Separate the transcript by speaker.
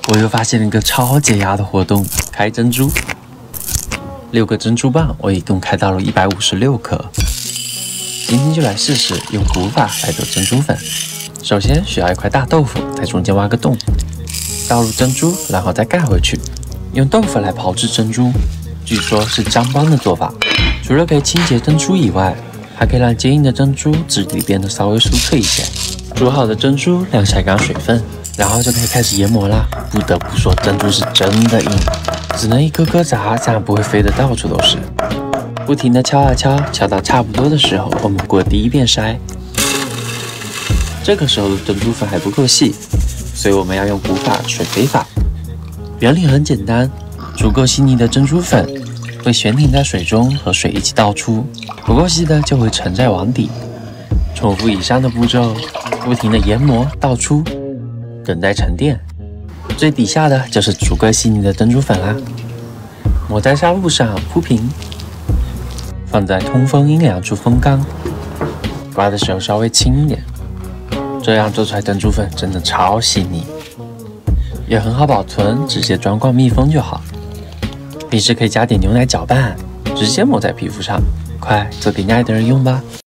Speaker 1: 我又发现了一个超解压的活动——开珍珠。6个珍珠棒，我一共开到了156颗。今天就来试试用古法来做珍珠粉。首先需要一块大豆腐，在中间挖个洞，倒入珍珠，然后再盖回去。用豆腐来炮制珍珠，据说是张邦的做法。除了可以清洁珍珠以外，还可以让坚硬的珍珠质地变得稍微酥脆一些。煮好的珍珠晾下干水分，然后就可以开始研磨啦。不得不说，珍珠是真的硬，只能一颗颗砸，这样不会飞得到处都是。不停地敲啊敲，敲到差不多的时候，我们过第一遍筛。这个时候的珍珠粉还不够细，所以我们要用古法水飞法。原理很简单，足够细腻的珍珠粉会悬停在水中，和水一起倒出；不够细的就会沉在网底。重复以上的步骤，不停地研磨倒出，等待沉淀。最底下的就是足够细腻的珍珠粉啦。抹在纱布上铺平，放在通风阴凉处风干。刮的时候稍微轻一点，这样做出来珍珠粉真的超细腻，也很好保存，直接装罐密封就好。平时可以加点牛奶搅拌，直接抹在皮肤上，快做给爱的人用吧。